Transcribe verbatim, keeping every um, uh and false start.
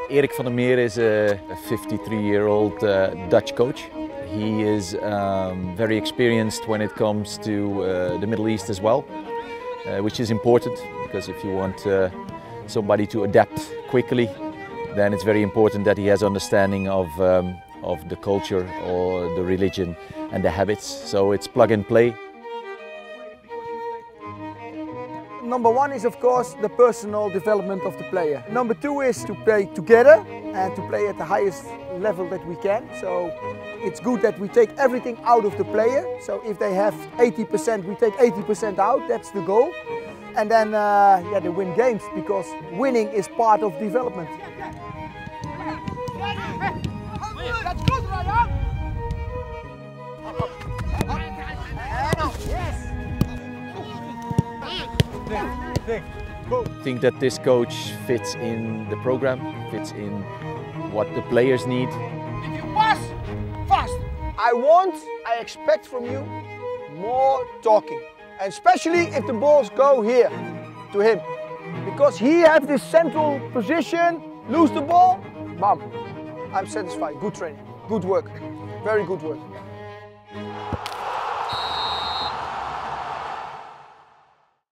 Erik van der Meer is a fifty-three-year-old uh, Dutch coach. He is um, very experienced when it comes to uh, the Middle East as well, uh, which is important because if you want uh, somebody to adapt quickly, then it's very important that he has understanding of, um, of the culture or the religion and the habits. So it's plug and play. Number one is of course the personal development of the player. Number two is to play together and to play at the highest level that we can. So it's good that we take everything out of the player. So if they have eighty percent, we take eighty percent out, that's the goal. And then uh, yeah, they win games because winning is part of development. That's good, Ryan! I think that this coach fits in the program, fits in what the players need. If you pass, fast! I want, I expect from you more talking. And especially if the balls go here, to him. Because he has this central position, lose the ball, bam. I'm satisfied, good training, good work, very good work.